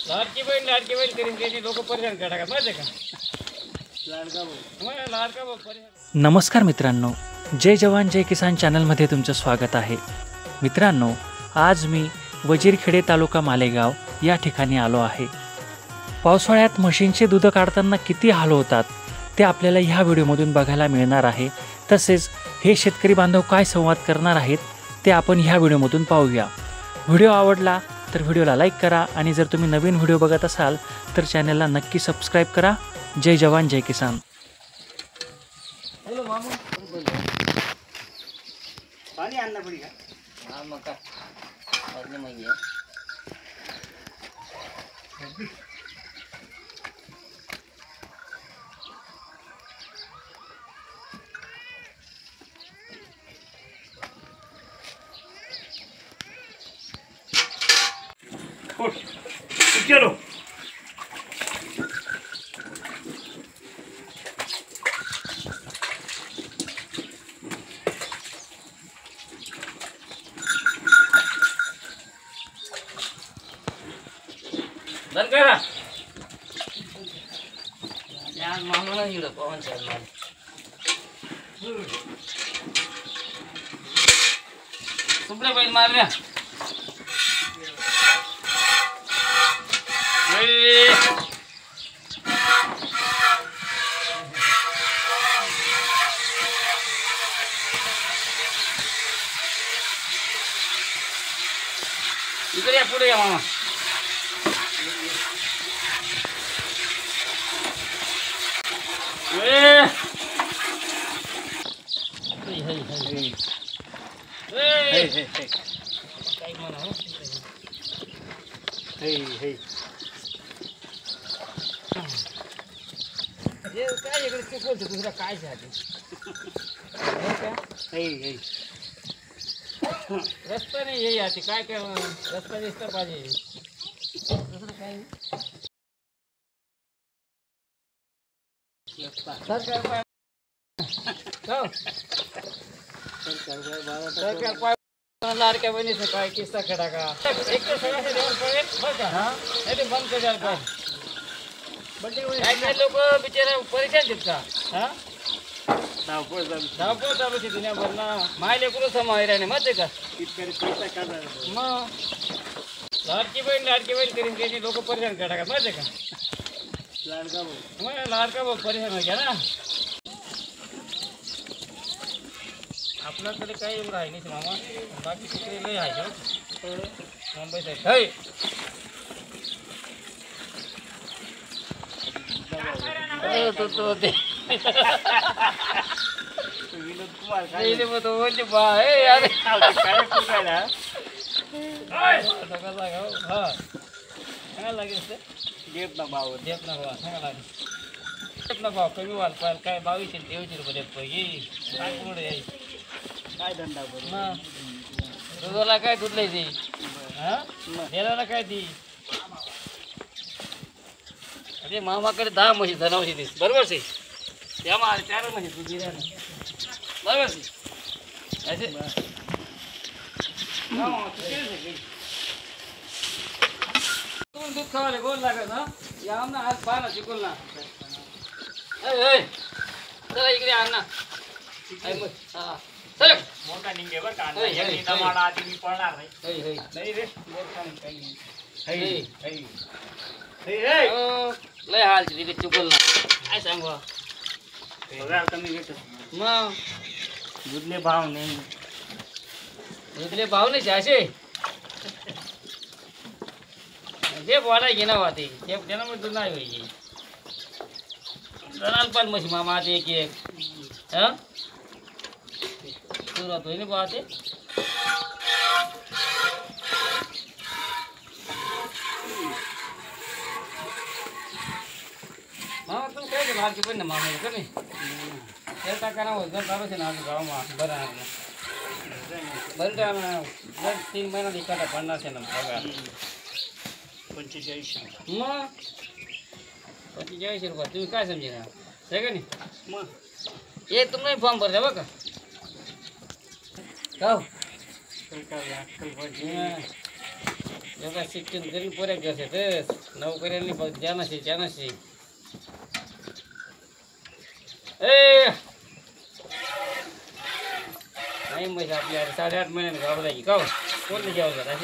लाडकी बहीण करीन त्याची लोक परिधान करा माहिती का. लाडका भाऊ परिधान. नमस्कार मित्रांनो, जय जवान जय किसान चॅनलमध्ये तुमचं स्वागत आहे. मित्रांनो, आज मी वजीरखेडे तालुका मालेगाव या ठिकाणी आलो आहे. पावसाळ्यात म्हशींचे दूध काढताना किती हाल होतात ते आपल्याला ह्या व्हिडिओमधून बघायला मिळणार आहे. तसेच हे शेतकरी बांधव काय संवाद करणार आहेत ते आपण ह्या व्हिडिओमधून पाहूया. व्हिडिओ आवडला तर व्हिडिओला लाईक करा आणि जर तुम्ही नवीन व्हिडिओ बघत असाल तर चॅनलला नक्की सबस्क्राईब करा. जय जवान जय किसान. हॅलो मामू, पाणी आणलं पडी का? हा मग काय पाणी माहिती चलो बंद करा. आज मामाला इकडं पवन साहेब माल सुपडे बैल मारल्या. इकडे या, पुढे या मामा. काय म्हणा काय इकडे चुकवतो दुसरा काय रस्ता नाही हे याची काय काय रस्ता दिसता पाहिजे दुसरं काय. सरकार पाय लाडक्या बहिणीचं काय किस्सा खडा का एक तर सगळ्याचे देऊन पडेल बरं का. नाही ते बंद करायला पाहिजे. काय लोक बिचारा परेशान आहेत का. हा धावपळ चालू आहे दुनियाभर ना. माय लेकरू समायराने माहिती का. मग लाडकी बहीण करीन त्याची लोक परेशान करा माहिती का. लाडका भाऊ परेशान घ्या ना. आपल्याकडे काही एवढं आहे नाही मामा. बाकी तिकडे लय आहे मुंबई साईड. भाव कमी व्हाल पाहिजे काय 2223 रुपये काय पुढे काय धंदा मग दुधाला काय दूध नाही हा देण्याला काय ती. अरे मामाकडे 10 म्हशी जनावशी दिस बरोबर से त्या 4 म्हशी दूध दिल्या बरोबर से असे तुम्ही दूध खावाले गोल लागत ना. या ना आज पाहा ना शिकवल ना. चला इकडे आण ना. हा चल मोठा निघे बरं का. आधी मी पळणार नाही. नाही रे मोठा लय हाल तिथे चुकल ना. काय सांगू पगार कमी भेटत. मग दुधले भाव नाही. दुधले भाव नाही असे जे बोलाय घे ना वाते ते त्यांना मग दूध नाही पाहिजे. जनाल पण म्हशी मामा आता एक हा तू राहतोय ना पाहते. मामा तू काय लाडकी पण ना मामा कमी ते टाका हो जर चालूच ना आमच्या गावाમાં बरं आहे बरं जर 3 महिना निघाला 50 आहे ना पगार 45. मग 45 रुपये तुम्ही काय समजे ना आहे का नाही. मग ये तुम्ही फॉर्म भरता बघा का सरकार एका शिक्षण करी पोऱ्या घेतात नोकऱ्यांनी बघ जानाशी जानाशी ए नाही म्हणजे आपल्या 8.5 महिन्याने गाव जायची का कोणते जेवतात असे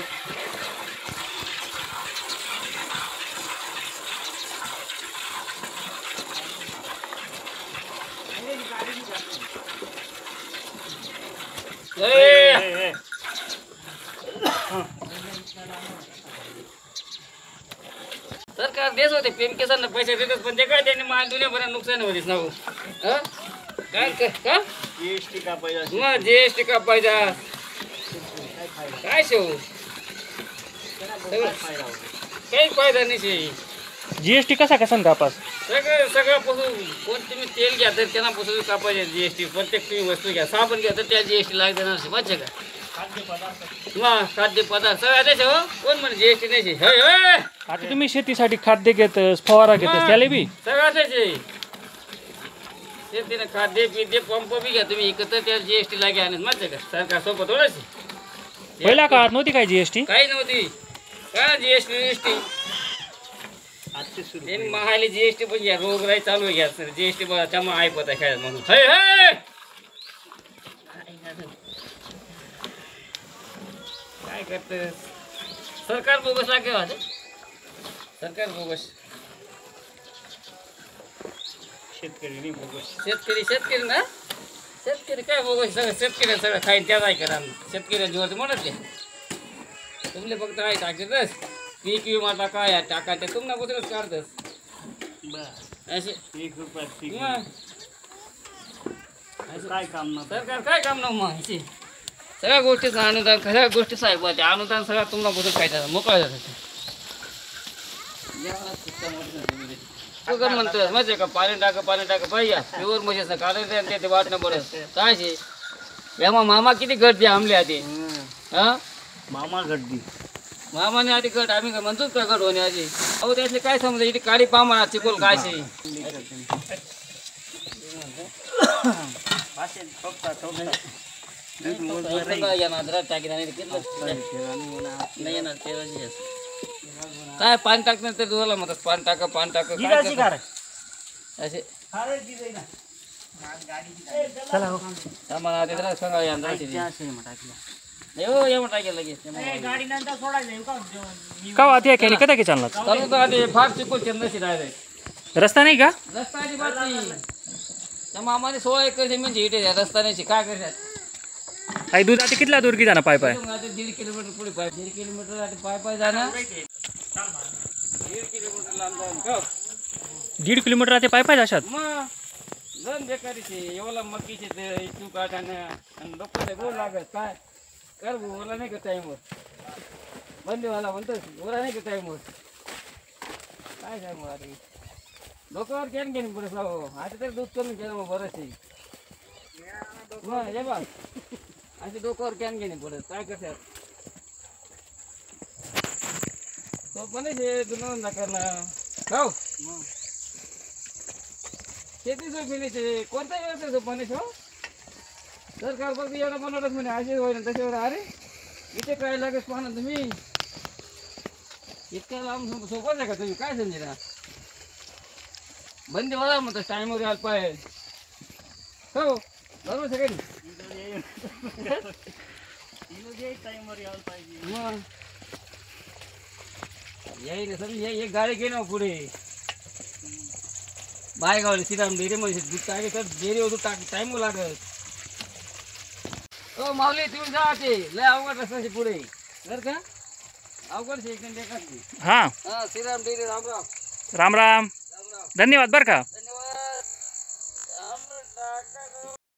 सरकार देत होते पीएम किसानला पैसे देतात पण ते काय त्यांनी माल दुनियाभरात नुकसान होतेच ना हो काय का जीएसटी का पाहिजे मग जीएसटी का पाहिजे काय शेव काही फायदा नाही जीएसटी कसा कसा कापास सगळ्यापासून कोण तुम्ही तेल घ्या तर त्यांनापासून कापायचे जीएसटी प्रत्येक तुम्ही वस्तू घ्या साबण घ्या तर त्या जीएसटी लागते ना माहिती का मग खाद्यपदार्थ सगळ्या त्याचे हो कोण म्हणे जीएसटी नाही आता तुम्ही शेतीसाठी खाद्य घेतस फवारा घेतस त्याला बी सगळं त्याचे शेतीने खाद्य पिद्य पंप बी घ्या तुम्ही एकत्र त्या जीएसटी लागे आणि माहिती का सरकार सोबत थोडंच पहिल्या काळात नव्हती काय जीएसटी काही नव्हती काय जीएसटी त्यांनी महाले जीएसटी पण घ्या रोगराई चालू आहे घ्या सर जीएसटी बघा त्यामुळे ऐकत आहे खेळात म्हणून काय करत सरकार बोगस लागे सरकार बोगस शेतकरी नाही बोगस शेतकरी ना शेतकरी काय बोगस सगळं शेतकरी सगळं खाईन त्याच ऐकत शेतकऱ्या जीवाचं म्हणत ते तुमले फक्त आहे टाकतच पीक विमा टाका या टाका ते तुम्हाला बसूनच काढतस असे 1 रुपयात पीक मग काय काम ना सरकार काय काम ना मग ह्याची सगळ्या गोष्टीचं अनुदान सगळ्या गोष्टी साहेब ते अनुदान सगळं तुम्हाला बसून खायचं मोकळा जातं म्हणतो माहिती का पाणी टाका पाहिजे प्युअर म्हशीचं काढायचं ते वाटणं पडत काय शे यामा मामा किती गर्दी आमले आधी हा मामा गड्डी मामाने आधी गट आम्ही काय म्हणतोच का गट होणे आधी अहो त्यातले काय समजा इथे काळी पामा चिकोल काय शे काय पाणी टाकणार तर तुला म्हणतात पाणी टाका असे आम्हाला सांगा का वाती आहे कधी कधी चालला फार चिकोल चंद्रशी डायरेक्ट रस्ता नाही का रस्ता अजिबात नाही त्या मामाने 16 एकर जमीन इथे रस्ता नाही काय करतात आई दूध आता कितला दूर की जाणार पाय पाय 1.5 किलोमीटर पुढे 1.5 किलोमीटर पाय जाणार 1.5 किलोमीटर लांब जाऊन का 1.5 किलोमीटर आता पाय पाय जाशात मग जण बेकारीचे एवढा मकीचे ते तू काढानं आणि लोक गोल लागत काय कर ओला नाही का टाईमवर बंदीवाला म्हणतोस ओला नाही का टाईमवर काय काय मग आता डोक्यावर कॅन घेऊन पुढे हो आता तर दूध कमी केलं मग बरंच मग हे बा असे डोक्यावर कॅन घेणे पुढे काय करतात तो पण जुनं करणं हो शेती सोपीने कोणता व्यवसाय सोपाने हो सरकार फक्त एवढं बनवत म्हणे असे होईल तसे एवढं अरे इथे काय लागेल पाहना तुम्ही इतक्या लांब सोपच आहे का तुम्ही काय समजे ना बंदी वाला म्हणतो टाईमवर यायला पाहिजे हो बरोबर सगळी मग येईल समजा एक गाडी घेणं पुढे बायगावले श्रीराम डेअरीमध्ये दूध टाके तर डेअरीवर दूध टाक टाईम लागत हो माऊली तुम्ही जा ते लय अवघड रस्त्याचे पुढे बरं का अवघड एकदम बेकार हां हा श्रीराम डेअरी राम राम राम राम धन्यवाद बरं का